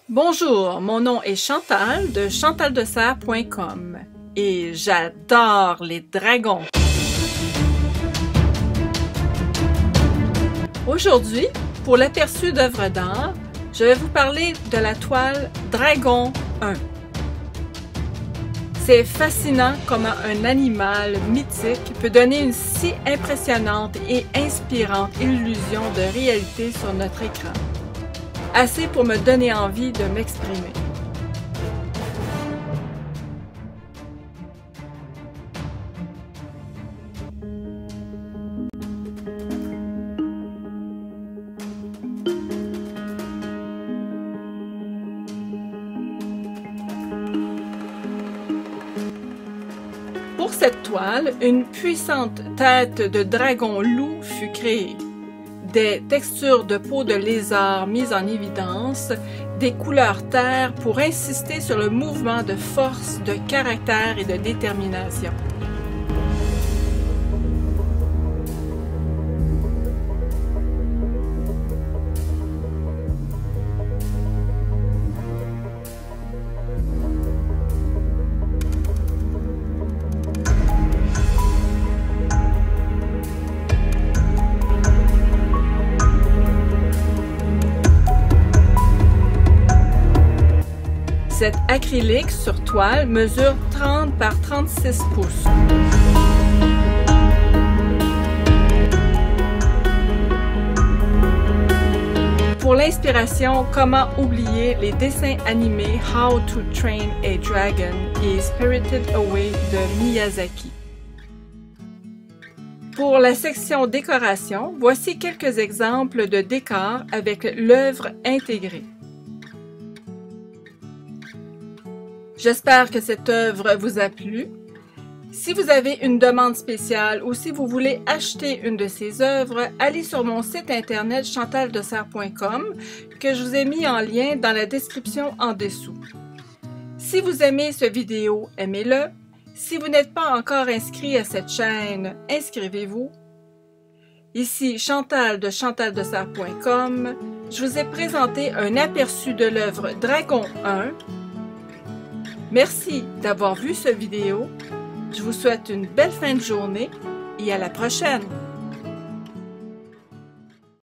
Bonjour, mon nom est Chantal de chantaldessert.com et j'adore les dragons. Aujourd'hui, pour l'aperçu d'œuvres d'art, je vais vous parler de la toile Dragon 1. C'est fascinant comment un animal mythique peut donner une si impressionnante et inspirante illusion de réalité sur notre écran. Assez pour me donner envie de m'exprimer. Pour cette toile, une puissante tête de dragon loup fut créée. Des textures de peau de lézard mises en évidence, des couleurs terre pour insister sur le mouvement de force, de caractère et de détermination. Cet acrylique sur toile mesure 30 par 36 pouces. Pour l'inspiration, comment oublier les dessins animés How to Train a Dragon et Spirited Away de Miyazaki. Pour la section décoration, voici quelques exemples de décors avec l'œuvre intégrée. J'espère que cette œuvre vous a plu. Si vous avez une demande spéciale ou si vous voulez acheter une de ces œuvres, allez sur mon site internet chantaldessert.com que je vous ai mis en lien dans la description en dessous. Si vous aimez cette vidéo, aimez-le. Si vous n'êtes pas encore inscrit à cette chaîne, inscrivez-vous. Ici Chantal de chantaldessert.com. Je vous ai présenté un aperçu de l'œuvre Dragon 1. Merci d'avoir vu cette vidéo. Je vous souhaite une belle fin de journée et à la prochaine!